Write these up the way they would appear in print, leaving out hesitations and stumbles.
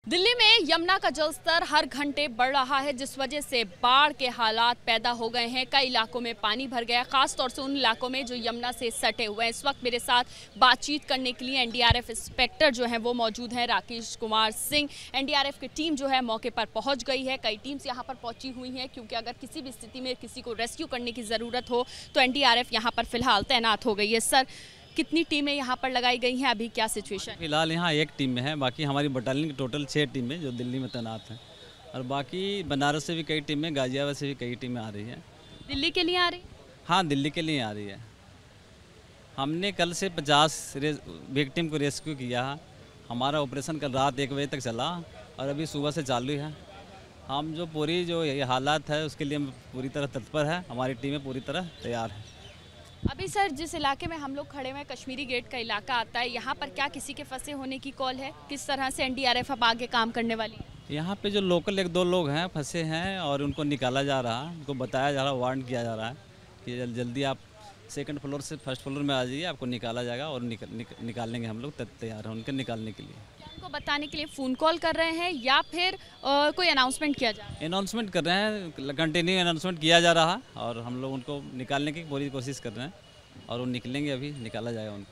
दिल्ली में यमुना का जलस्तर हर घंटे बढ़ रहा है, जिस वजह से बाढ़ के हालात पैदा हो गए हैं। कई इलाकों में पानी भर गया, खास तौर से उन इलाकों में जो यमुना से सटे हुए हैं। इस वक्त मेरे साथ बातचीत करने के लिए एनडीआरएफ इंस्पेक्टर जो है वो मौजूद हैं, राकेश कुमार सिंह। एनडीआरएफ की टीम जो है मौके पर पहुंच गई है। कई टीम्स यहाँ पर पहुंची हुई हैं, क्योंकि अगर किसी भी स्थिति में किसी को रेस्क्यू करने की ज़रूरत हो तो एनडीआरएफ यहाँ पर फिलहाल तैनात हो गई है। सर, कितनी टीमें यहाँ पर लगाई गई हैं, अभी क्या सिचुएशन? फिलहाल यहाँ एक टीम में है, बाकी हमारी बटालियन की टोटल 6 टीमें जो दिल्ली में तैनात हैं, और बाकी बनारस से भी कई टीमें, गाजियाबाद से भी कई टीमें आ रही हैं। दिल्ली के लिए आ रही? हाँ, दिल्ली के लिए आ रही है। हमने कल से 50 विक्टिम को रेस्क्यू किया है। हमारा ऑपरेशन कल रात 1 बजे तक चला और अभी सुबह से चालू है। हम जो पूरी जो ये हालात है उसके लिए हम पूरी तरह तत्पर है, हमारी टीमें पूरी तरह तैयार है। अभी सर, जिस इलाके में हम लोग खड़े हुए हैं, कश्मीरी गेट का इलाका आता है, यहाँ पर क्या किसी के फंसे होने की कॉल है? किस तरह से एनडीआरएफ अब आगे काम करने वाली है? यहाँ पे जो लोकल 1-2 लोग हैं फंसे हैं और उनको निकाला जा रहा है, उनको बताया जा रहा है, वार्न किया जा रहा है कि जल्दी आप सेकंड फ्लोर से फर्स्ट फ्लोर में आ जाइए, आपको निकाला जाएगा और निकाल लेंगे। हम लोग तैयार हैं उनके निकालने के लिए। क्या उनको बताने के लिए फ़ोन कॉल कर रहे हैं या फिर कोई अनाउंसमेंट किया जा रहा है? अनाउंसमेंट कर रहे हैं, कंटिन्यू अनाउंसमेंट किया जा रहा है और हम लोग उनको निकालने की पूरी कोशिश कर रहे हैं और वो निकलेंगे, अभी निकाला जाएगा उनको।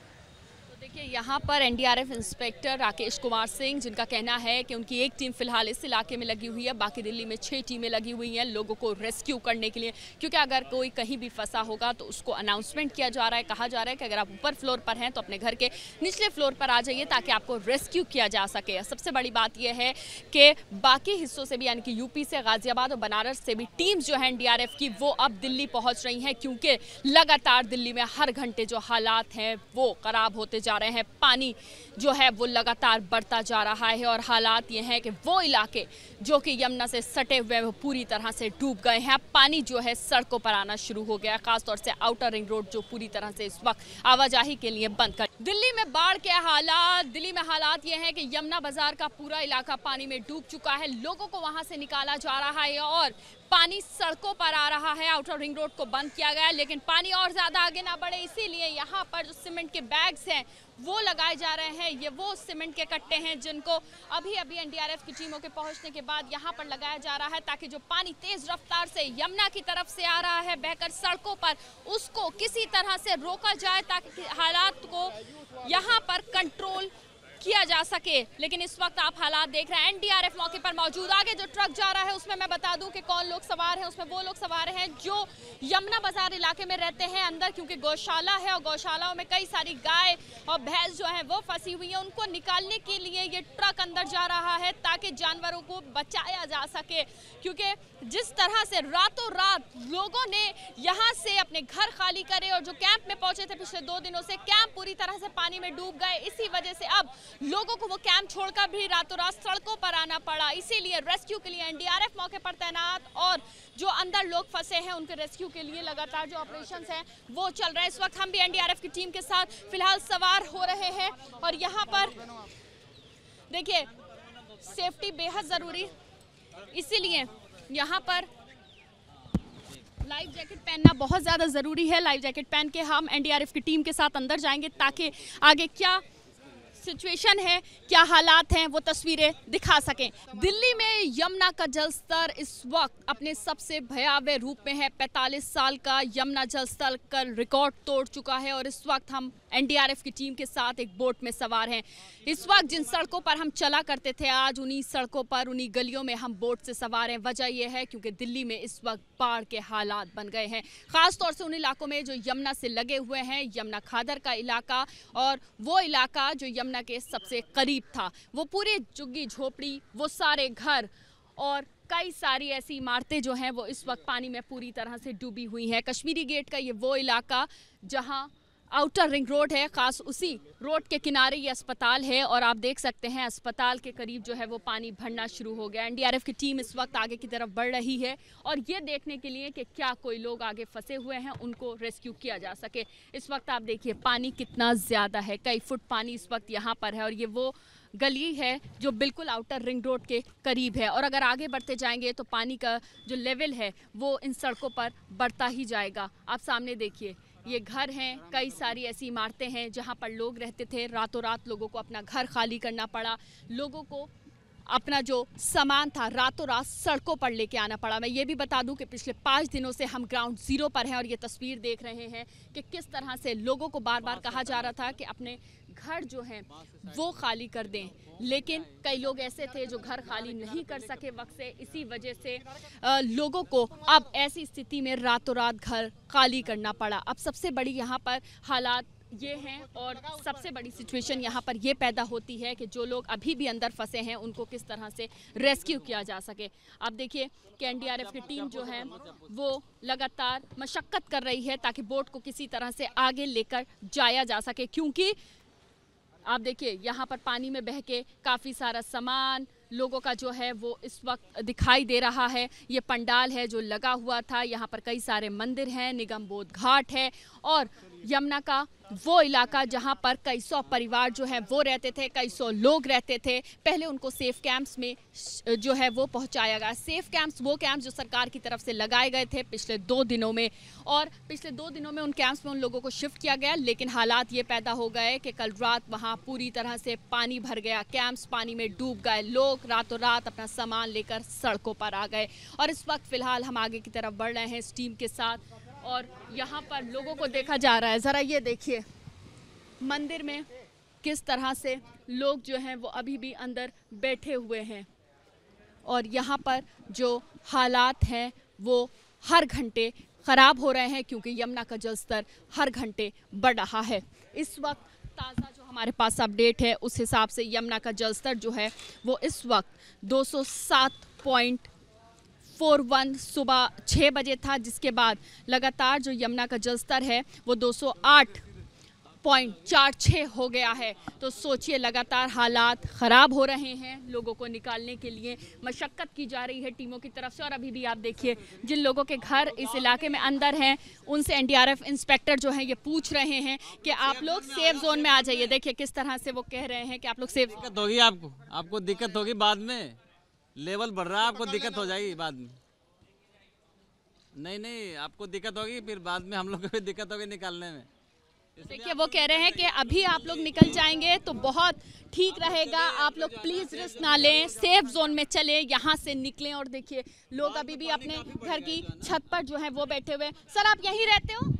देखिए, यहाँ पर एनडीआरएफ इंस्पेक्टर राकेश कुमार सिंह, जिनका कहना है कि उनकी एक टीम फिलहाल इस इलाके में लगी हुई है, बाकी दिल्ली में 6 टीमें लगी हुई हैं लोगों को रेस्क्यू करने के लिए, क्योंकि अगर कोई कहीं भी फंसा होगा तो उसको अनाउंसमेंट किया जा रहा है, कहा जा रहा है कि अगर आप ऊपर फ्लोर पर हैं तो अपने घर के निचले फ्लोर पर आ जाइए ताकि आपको रेस्क्यू किया जा सके। सबसे बड़ी बात यह है कि बाकी हिस्सों से भी, यानी कि यूपी से, गाजियाबाद और बनारस से भी टीम्स जो है एनडीआरएफ की वो अब दिल्ली पहुँच रही हैं, क्योंकि लगातार दिल्ली में हर घंटे जो हालात हैं वो खराब होते जा रहे हैं। पानी जो है वो लगातार बढ़ता जा रहा है और हालात ये हैं कि वो इलाके जो कि यमुना से सटे हुए हैं वो पूरी तरह से डूब गए हैं। पानी जो है सड़कों पर आना शुरू हो गया है, खासतौर से आउटर रिंग रोड जो पूरी तरह से इस वक्त आवाजाही के लिए बंद कर। दिल्ली में बाढ़ के हालात, दिल्ली में हालात ये हैं कि यमुना बाजार का पूरा इलाका पानी में डूब चुका है। लोगों को वहां से निकाला जा रहा है और पानी सड़कों पर आ रहा है। आउटर रिंग रोड को बंद किया गया है, लेकिन पानी और ज्यादा आगे ना बढ़े इसीलिए यहाँ पर जो सीमेंट के बैग्स हैं वो लगाए जा रहे हैं। ये वो सीमेंट के कट्टे हैं जिनको अभी अभी एनडीआरएफ की टीमों के पहुंचने के बाद यहाँ पर लगाया जा रहा है, ताकि जो पानी तेज रफ्तार से यमुना की तरफ से आ रहा है बहकर सड़कों पर, उसको किसी तरह से रोका जाए ताकि हालात को यहाँ पर कंट्रोल किया जा सके। लेकिन इस वक्त आप हालात देख रहे हैं, एनडीआरएफ मौके पर मौजूद। आगे जो ट्रक जा रहा है उसमें मैं बता दूं कि कौन लोग सवार हैं। उसमें वो लोग सवार हैं जो यमुना बाजार इलाके में रहते हैं अंदर, क्योंकि गौशाला है और गौशालाओं में कई सारी गाय और भैंस जो है वो फंसी हुई है। उनको निकालने के लिए ये ट्रक अंदर जा रहा है ताकि जानवरों को बचाया जा सके, क्योंकि जिस तरह से रातों रात लोगों ने यहाँ से अपने घर खाली करे और जो कैंप में पहुंचे थे पिछले 2 दिनों से, कैंप पूरी तरह से पानी में डूब गए। इसी वजह से अब लोगों को वो कैंप छोड़कर भी रातों रात सड़कों पर आना पड़ा। इसीलिए रेस्क्यू के लिए एनडीआरएफ मौके पर तैनात और जो अंदर लोग फंसे हैं उनके रेस्क्यू के लिए लगातार जो ऑपरेशंस हैं वो चल रहे हैं। इस वक्त हम भी एनडीआरएफ की टीम के साथ फिलहाल सवार हो रहे हैं और यहाँ पर देखिए, सेफ्टी बेहद जरूरी, इसीलिए यहाँ पर लाइफ जैकेट पहनना बहुत ज़्यादा ज़रूरी है। लाइफ जैकेट पहन के हम एनडीआरएफ की टीम के साथ अंदर जाएंगे ताकि आगे क्या सिचुएशन है, क्या हालात हैं, वो तस्वीरें दिखा सकें। दिल्ली में यमुना का जलस्तर इस वक्त अपने सबसे भयावह रूप में है। 45 साल का यमुना जलस्तर कल रिकॉर्ड तोड़ चुका है और इस वक्त हम एनडीआरएफ की टीम के साथ एक बोट में सवार हैं। इस वक्त जिन सड़कों पर हम चला करते थे, आज उन्हीं सड़कों पर, उन्हीं गलियों में हम बोट से सवार हैं। वजह यह है क्योंकि दिल्ली में इस वक्त बाढ़ के हालात बन गए हैं, खासतौर से उन इलाकों में जो यमुना से लगे हुए हैं। यमुना खादर का इलाका और वो इलाका जो यमुना के सबसे करीब था, वो पूरे झुग्गी झोपड़ी, वो सारे घर और कई सारी ऐसी इमारतें जो हैं वो इस वक्त पानी में पूरी तरह से डूबी हुई हैं। कश्मीरी गेट का ये वो इलाका जहां आउटर रिंग रोड है, खास उसी रोड के किनारे ये अस्पताल है और आप देख सकते हैं अस्पताल के करीब जो है वो पानी भरना शुरू हो गया। एनडीआरएफ की टीम इस वक्त आगे की तरफ बढ़ रही है और ये देखने के लिए कि क्या कोई लोग आगे फंसे हुए हैं, उनको रेस्क्यू किया जा सके। इस वक्त आप देखिए पानी कितना ज़्यादा है, कई फुट पानी इस वक्त यहाँ पर है और ये वो गली है जो बिल्कुल आउटर रिंग रोड के करीब है और अगर आगे बढ़ते जाएंगे तो पानी का जो लेवल है वो इन सड़कों पर बढ़ता ही जाएगा। आप सामने देखिए, ये घर हैं, कई सारी ऐसी इमारतें हैं जहां पर लोग रहते थे। रातों रात लोगों को अपना घर खाली करना पड़ा, लोगों को अपना जो सामान था रातों रात सड़कों पर लेके आना पड़ा। मैं ये भी बता दूं कि पिछले 5 दिनों से हम ग्राउंड जीरो पर हैं और ये तस्वीर देख रहे हैं कि किस तरह से लोगों को बार बार कहा जा रहा था कि अपने घर जो हैं वो खाली कर दें, लेकिन कई लोग ऐसे थे जो घर खाली नहीं कर सके वक्त से। इसी वजह से लोगों को अब ऐसी स्थिति में रातों रात घर खाली करना पड़ा। अब सबसे बड़ी यहाँ पर हालात ये हैं और सबसे बड़ी सिचुएशन यहाँ पर ये पैदा होती है कि जो लोग अभी भी अंदर फंसे हैं उनको किस तरह से रेस्क्यू किया जा सके। अब देखिए कि एनडीआरएफ की टीम जो है वो लगातार मशक्कत कर रही है ताकि बोट को किसी तरह से आगे लेकर जाया जा सके, क्योंकि आप देखिए यहाँ पर पानी में बह के काफ़ी सारा सामान लोगों का जो है वो इस वक्त दिखाई दे रहा है। ये पंडाल है जो लगा हुआ था, यहाँ पर कई सारे मंदिर हैं, निगम बोध घाट है और यमुना का वो इलाका जहाँ पर कई सौ परिवार जो है वो रहते थे, कई सौ लोग रहते थे। पहले उनको सेफ कैंप्स में जो है वो पहुँचाया गया। सेफ कैंप्स वो कैंप्स जो सरकार की तरफ से लगाए गए थे पिछले 2 दिनों में, और पिछले 2 दिनों में उन कैंप्स में उन लोगों को शिफ्ट किया गया, लेकिन हालात ये पैदा हो गए कि कल रात वहाँ पूरी तरह से पानी भर गया, कैंप्स पानी में डूब गए, लोग रातों रात अपना सामान लेकर सड़कों पर आ गए। और इस वक्त फ़िलहाल हम आगे की तरफ बढ़ रहे हैं इस टीम के साथ और यहाँ पर लोगों को देखा जा रहा है। ज़रा ये देखिए मंदिर में किस तरह से लोग जो हैं वो अभी भी अंदर बैठे हुए हैं और यहाँ पर जो हालात हैं वो हर घंटे ख़राब हो रहे हैं क्योंकि यमुना का जलस्तर हर घंटे बढ़ रहा है। इस वक्त ताज़ा जो हमारे पास अपडेट है उस हिसाब से यमुना का जलस्तर जो है वो इस वक्त 207.41 सुबह 6 बजे था, जिसके बाद लगातार जो यमुना का जलस्तर है वो 208.46 हो गया है। तो सोचिए लगातार हालात ख़राब हो रहे हैं, लोगों को निकालने के लिए मशक्क़त की जा रही है टीमों की तरफ से। और अभी भी आप देखिए जिन लोगों के घर इस इलाके में अंदर हैं उनसे एनडीआरएफ इंस्पेक्टर जो हैं ये पूछ रहे हैं कि आप लोग सेफ जोन में आ जाइए। देखिए किस तरह से वो कह रहे हैं कि आप लोग सेफ। दिक्कत होगी, आपको दिक्कत होगी, बाद में लेवल बढ़ रहा है, आपको दिक्कत हो जाएगी बाद में। नहीं आपको दिक्कत होगी, फिर बाद में हम लोग को भी दिक्कत होगी निकालने में। देखिए वो कह रहे हैं कि अभी आप लोग निकल जाएंगे तो बहुत ठीक रहेगा, आप लोग प्लीज रिस्क ना लें, सेफ जोन में चले, यहाँ से निकलें। और देखिए लोग अभी भी अपने घर की छत पर जो है वो बैठे हुए। सर आप यहीं रहते हो?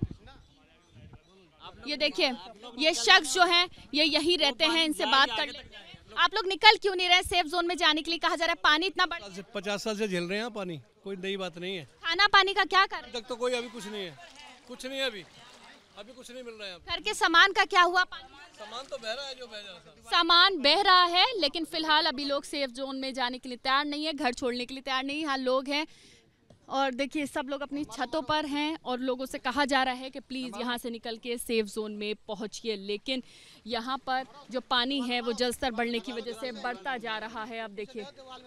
ये देखिए ये शख्स जो है ये यहीं रहते हैं, इनसे बात कर लेते हैं। आप लोग निकल क्यों नहीं रहे? सेफ जोन में जाने के लिए कहा जा रहा है, पानी इतना बढ़ 50 साल से झेल रहे हैं पानी, कोई नई बात नहीं है। खाना पानी का क्या कर रहे हैं? तक तो कोई अभी कुछ नहीं है, कुछ नहीं है, अभी कुछ नहीं मिल रहा है। घर के सामान का क्या हुआ? सामान तो बह रहा है, जो बह रहा है सामान बह रहा है, लेकिन फिलहाल अभी लोग सेफ जोन में जाने के लिए तैयार नहीं है, घर छोड़ने के लिए तैयार नहीं है। हाँ लोग हैं और देखिए सब लोग अपनी छतों पर हैं और लोगों से कहा जा रहा है कि प्लीज़ यहाँ से निकल के सेफ जोन में पहुँचिए, लेकिन यहाँ पर जो पानी है वो जलस्तर बढ़ने की वजह से बढ़ता जा रहा है। आप देखिए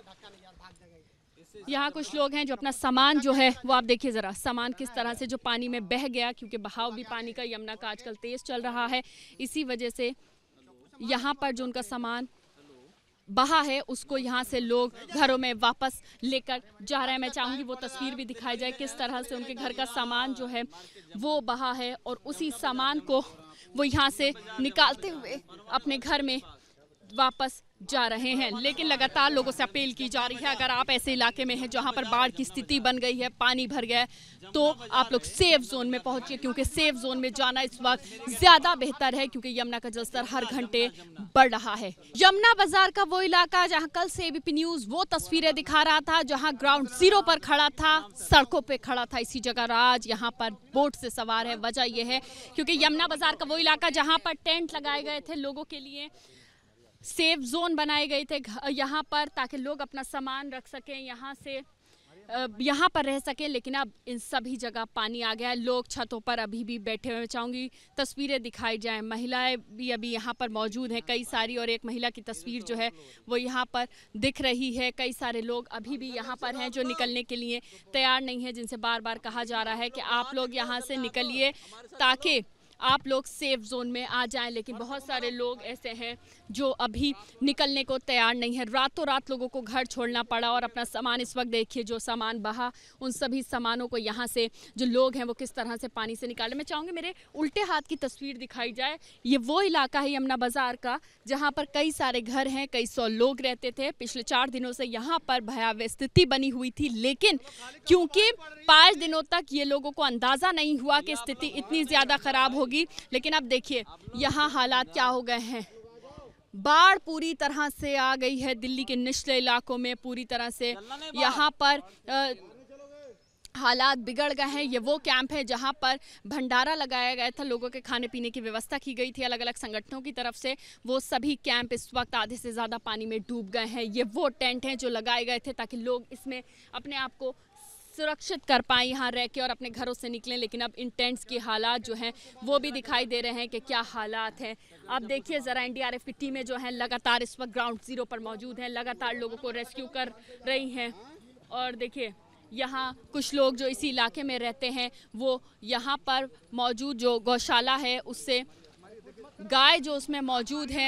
यहाँ कुछ लोग हैं जो अपना सामान जो है वो आप देखिए ज़रा सामान किस तरह से जो पानी में बह गया, क्योंकि बहाव भी पानी का यमुना का आजकल तेज़ चल रहा है, इसी वजह से यहाँ पर जो उनका सामान बहा है उसको यहाँ से लोग घरों में वापस लेकर जा रहे हैं। मैं चाहूँगी वो तस्वीर भी दिखाई जाए किस तरह से उनके घर का सामान जो है वो बहा है और उसी सामान को वो यहाँ से निकालते हुए अपने घर में वापस जा रहे हैं। लेकिन लगातार लोगों से अपील की जा रही है, अगर आप ऐसे इलाके में हैं जहां पर बाढ़ की स्थिति बन गई है, पानी भर गया है, तो आप लोग सेफ जोन में पहुंचिए, क्योंकि सेफ जोन में जाना इस वक्त ज्यादा बेहतर है क्योंकि यमुना का जलस्तर हर घंटे बढ़ रहा है। यमुना बाजार का वो इलाका जहां कल से एबीपी न्यूज वो तस्वीरें दिखा रहा था, जहां ग्राउंड जीरो पर खड़ा था, सड़कों पे खड़ा था, इसी जगह आज यहाँ पर बोट से सवार है। वजह यह है क्योंकि यमुना बाजार का वो इलाका जहाँ पर टेंट लगाए गए थे, लोगों के लिए सेफ जोन बनाए गए थे यहाँ पर, ताकि लोग अपना सामान रख सकें, यहाँ पर रह सकें, लेकिन अब इन सभी जगह पानी आ गया है। लोग छतों पर अभी भी बैठे हुए। चाहूँगी तस्वीरें दिखाई जाएं, महिलाएं भी अभी यहाँ पर मौजूद हैं कई सारी, और एक महिला की तस्वीर जो है वो यहाँ पर दिख रही है। कई सारे लोग अभी भी यहाँ पर हैं जो निकलने के लिए तैयार नहीं है, जिनसे बार बार कहा जा रहा है कि आप लोग यहाँ से निकलिए ताकि आप लोग सेफ जोन में आ जाएं, लेकिन बहुत सारे लोग ऐसे हैं जो अभी निकलने को तैयार नहीं है। रातों रात लोगों को घर छोड़ना पड़ा और अपना सामान, इस वक्त देखिए जो सामान बहा, उन सभी सामानों को यहाँ से जो लोग हैं वो किस तरह से पानी से निकाले। मैं चाहूँगी मेरे उल्टे हाथ की तस्वीर दिखाई जाए। ये वो इलाका है यमुना बाजार का जहाँ पर कई सारे घर हैं, कई सौ लोग रहते थे। पिछले 4 दिनों से यहाँ पर भयावह स्थिति बनी हुई थी, लेकिन क्योंकि 5 दिनों तक ये लोगों को अंदाजा नहीं हुआ कि स्थिति इतनी ज्यादा खराब होगी, लेकिन अब देखिए यहाँ हालात क्या हो गए हैं। बाढ़ पूरी तरह से आ गई है दिल्ली के निचले इलाकों में, पूरी तरह से यहाँ पर हालात बिगड़ गए हैं। ये वो कैंप है जहां पर भंडारा लगाया गया था, लोगों के खाने पीने की व्यवस्था की गई थी अलग अलग संगठनों की तरफ से। वो सभी कैंप इस वक्त आधे से ज़्यादा पानी में डूब गए हैं। ये वो टेंट हैं जो लगाए गए थे ताकि लोग इसमें अपने आप को सुरक्षित कर पाएँ यहाँ रह के और अपने घरों से निकलें, लेकिन अब इन टेंट्स की हालात जो हैं वो भी दिखाई दे रहे हैं कि क्या हालात हैं। अब देखिए ज़रा एनडीआरएफ की टीमें जो हैं लगातार इस वक्त ग्राउंड ज़ीरो पर मौजूद हैं, लगातार लोगों को रेस्क्यू कर रही हैं। और देखिए यहाँ कुछ लोग जो इसी इलाके में रहते हैं वो यहाँ पर मौजूद जो गौशाला है उससे गाय जो उसमें मौजूद हैं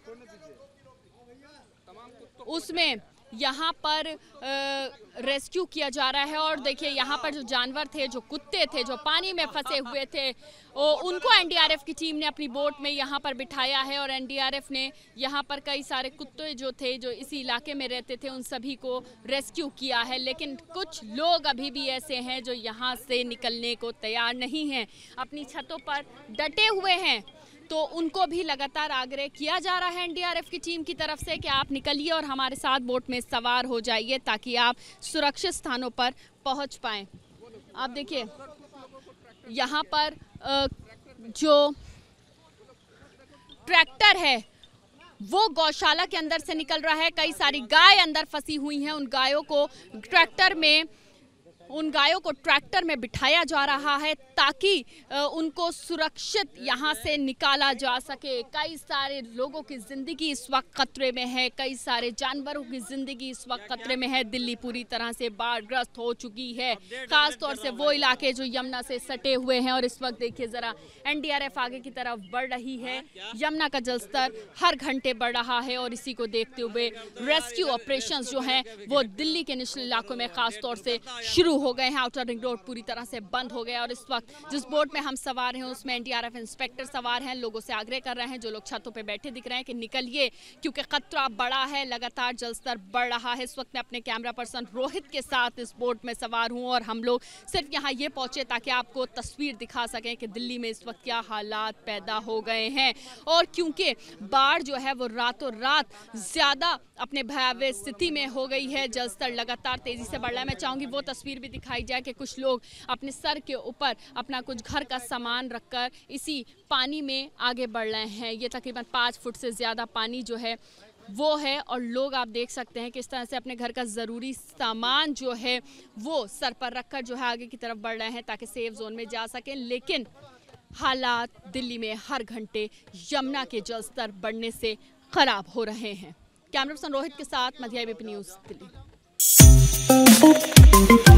उसमें यहाँ पर रेस्क्यू किया जा रहा है। और देखिए यहाँ पर जो जानवर थे, जो कुत्ते थे जो पानी में फंसे हुए थे, उनको एनडीआरएफ की टीम ने अपनी बोट में यहाँ पर बिठाया है और एनडीआरएफ ने यहाँ पर कई सारे कुत्ते जो थे जो इसी इलाके में रहते थे उन सभी को रेस्क्यू किया है। लेकिन कुछ लोग अभी भी ऐसे हैं जो यहाँ से निकलने को तैयार नहीं हैं, अपनी छतों पर डटे हुए हैं। तो उनको भी लगातार आग्रह किया जा रहा है एनडीआरएफ की टीम की तरफ से कि आप निकलिए और हमारे साथ बोट में सवार हो जाइए ताकि आप सुरक्षित स्थानों पर पहुंच पाएं। आप देखिए यहाँ पर जो ट्रैक्टर है वो गौशाला के अंदर से निकल रहा है। कई सारी गाय अंदर फंसी हुई हैं, उन गायों को ट्रैक्टर में बिठाया जा रहा है ताकि उनको सुरक्षित यहाँ से निकाला जा सके। कई सारे लोगों की ज़िंदगी इस वक्त खतरे में है, कई सारे जानवरों की ज़िंदगी इस वक्त खतरे में है। दिल्ली पूरी तरह से बाढ़ग्रस्त हो चुकी है, ख़ास तौर से वो इलाके जो यमुना से सटे हुए हैं। और इस वक्त देखिए ज़रा एनडीआरएफ आगे की तरफ बढ़ रही है। यमुना का जलस्तर हर घंटे बढ़ रहा है और इसी को देखते हुए रेस्क्यू ऑपरेशंस जो हैं वो दिल्ली के निचले इलाकों में ख़ास तौर से शुरू हो गए हैं। आउटर रिंग रोड पूरी तरह से बंद हो गया और इस वक्त जिस बोट में हम सवार हैं उसमें एनडीआरएफ इंस्पेक्टर सवार हैं। लोगों से आग्रह कर रहे हैं, जो लोग छतों पे बैठे दिख रहे हैं, कि निकलिए क्योंकि खतरा बड़ा है, लगातार जलस्तर बढ़ रहा है। इस वक्त मैं अपने कैमरा पर्सन रोहित के साथ इस बोट में सवार हूं और हम लोग सिर्फ यहाँ ये पहुंचे ताकि आपको तस्वीर दिखा सकें कि दिल्ली में इस वक्त क्या हालात पैदा हो गए हैं। और क्योंकि बाढ़ जो है वो रातों रात ज्यादा अपने भयावह स्थिति में हो गई है, जलस्तर लगातार तेजी से बढ़ रहा है। मैं चाहूंगी वो तस्वीर भी दिखाई जाए कि कुछ लोग अपने सर के ऊपर अपना कुछ घर का सामान रखकर इसी पानी में आगे बढ़ रहे हैं। ये तकरीबन 5 फुट से ज़्यादा पानी जो है वो है और लोग आप देख सकते हैं किस तरह से अपने घर का ज़रूरी सामान जो है वो सर पर रखकर जो है आगे की तरफ बढ़ रहे हैं ताकि सेफ जोन में जा सकें। लेकिन हालात दिल्ली में हर घंटे यमुना के जलस्तर बढ़ने से खराब हो रहे हैं। कैमरा पर्सन रोहित के साथ मध्य एबीपी न्यूज़ दिल्ली।